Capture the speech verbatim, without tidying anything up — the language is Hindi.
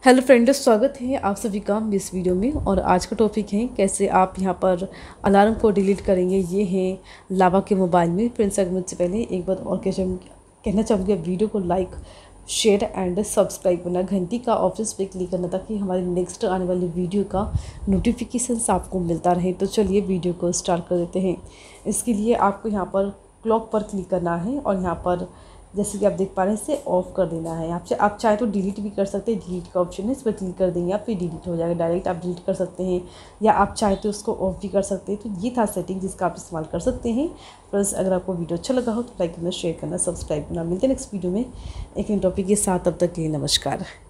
हेलो फ्रेंड्स, स्वागत है आप सभी का इस वीडियो में। और आज का टॉपिक है कैसे आप यहां पर अलार्म को डिलीट करेंगे। ये है लावा के मोबाइल में। फ्रेंड्स, अगर मुझसे पहले एक बार और कहना चाहूँगी, वीडियो को लाइक शेयर एंड सब्सक्राइब करना, घंटी का ऑप्शन पे क्लिक करना ताकि हमारी नेक्स्ट आने वाली वीडियो का नोटिफिकेशन आपको मिलता रहे। तो चलिए वीडियो को स्टार्ट कर देते हैं। इसके लिए आपको यहाँ पर क्लॉक पर क्लिक करना है और यहाँ पर जैसे कि आप देख पा रहे हैं इसे ऑफ़ कर देना है। आपसे आप चाहे तो डिलीट भी कर सकते हैं, डिलीट का ऑप्शन है, इस पर क्लिक कर देंगे आप, फिर डिलीट हो जाएगा। डायरेक्ट आप डिलीट कर सकते हैं या आप चाहे तो उसको ऑफ भी कर सकते हैं। तो ये था सेटिंग जिसका आप इस्तेमाल कर सकते हैं। प्लस अगर आपको वीडियो अच्छा लगा हो तो लाइक करना, शेयर करना, सब्सक्राइब करना। मिलते हैं नेक्स्ट वीडियो में एक नए टॉपिक के साथ। तब तक के लिए नमस्कार।